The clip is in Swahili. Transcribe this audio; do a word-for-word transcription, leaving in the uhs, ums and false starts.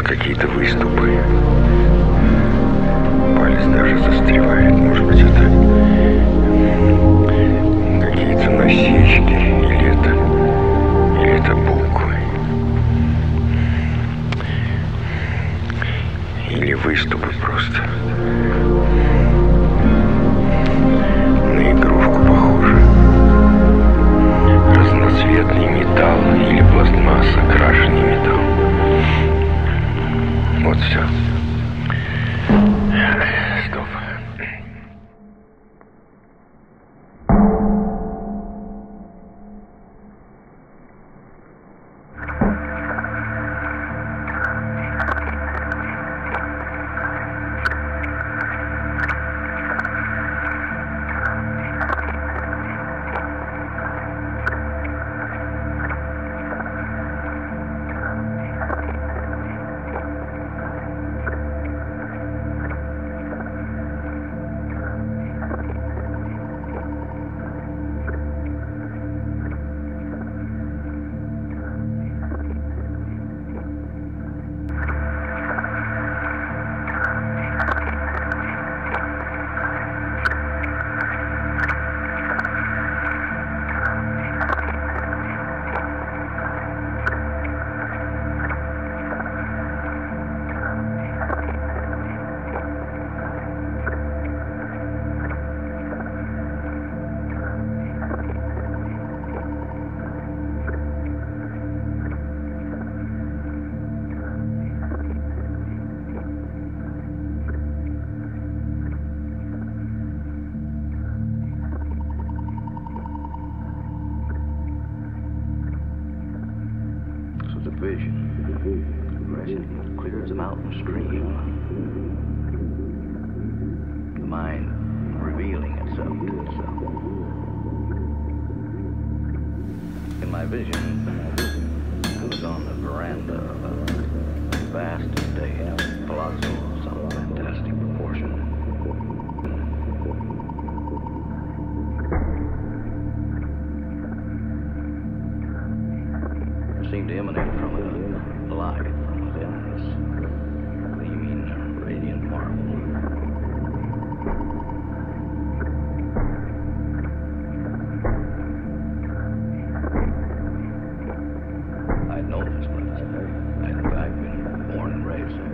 какие-то выступы. Палец даже застревает. Может быть, это какие-то насечки, или это, или это буквы, или выступы просто. На игрушку похоже. Разноцветный металл или пластмасса, крашеный металл. Вот все. Стоп. Vision, resting clear as a mountain stream. The mind revealing itself to itself. In my vision, I was on the veranda of a vast estate, palazzo of some fantastic proportion. It seemed to emanate from a light from within this gleaming, radiant marble. I'd known this place. I'd in fact been born and raised there.